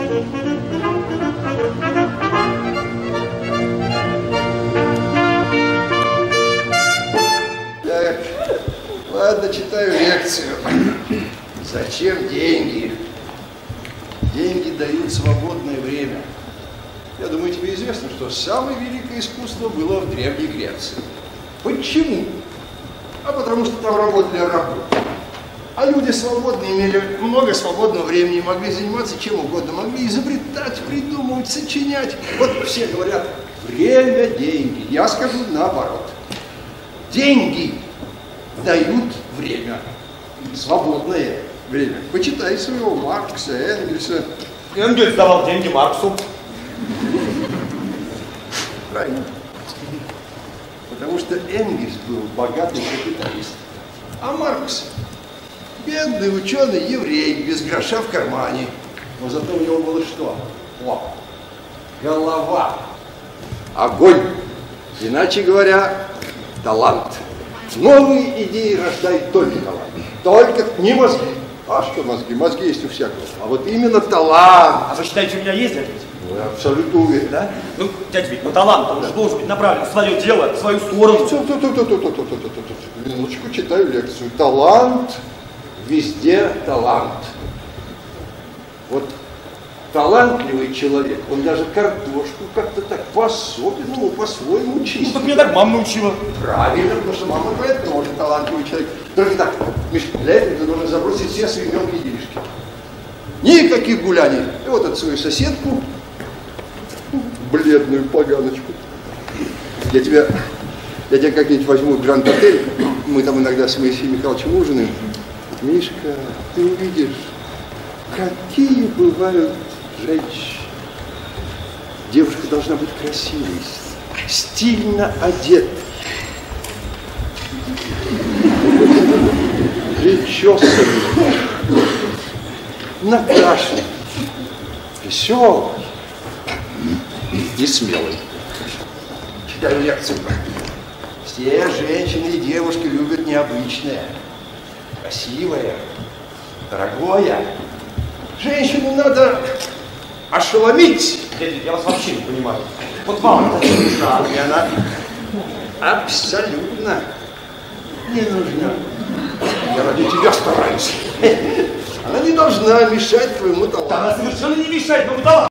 Так, ладно, читаю лекцию. Зачем деньги? Деньги дают свободное время. Я думаю, тебе известно, что самое великое искусство было в Древней Греции. Почему? А потому что там работали рабы. А люди свободные имели много свободного времени, могли заниматься чем угодно, могли изобретать, придумывать, сочинять. Вот все говорят, время – деньги. Я скажу наоборот. Деньги дают время, свободное время. Почитай своего Маркса, Энгельса. Энгельс давал деньги Марксу. Правильно. Потому что Энгельс был богатый капиталист, а Маркс – бедный ученый-еврей, без гроша в кармане. Но зато у него было что? О, голова, огонь. Иначе говоря, талант. Новые идеи рождает только талант. Только не мозги. А что мозги? Мозги есть у всякого. А вот именно талант. А вы считаете, у меня есть, дядя Витя? Ну, я абсолютно уверен. Да? Ну, дядя Витя, ну талант, он же должен быть направлен в свое дело, в свою сторону. Минуточку, читаю лекцию. Талант, везде талант. Вот талантливый человек, он даже картошку как-то так по-особенному, по-своему чистит. Ну, так меня так мама научила. Правильно, потому что мама твоя тоже талантливый человек. Только так, Миш, для этого ты должен забросить все свои мелкие делишки. Никаких гуляний. И вот эту свою соседку, бледную поганочку, я тебя как-нибудь возьму в Гранд-отель, мы там иногда с Моисеем Михайловичем ужинаем. Мишка, ты увидишь, какие бывают женщины. Девушка должна быть красивой, стильно одетой, причесанной, накрашенной, веселой и смелой. Читаю лекцию. Все женщины и девушки любят необычное, красивое, дорогое. Женщину надо ошеломить. Дядя, я вас вообще не понимаю. Вот вам это не нужна. И она абсолютно не нужна. Я ради тебя стараюсь. Она не должна мешать твоему таланту. Она совершенно не мешает моему таланту.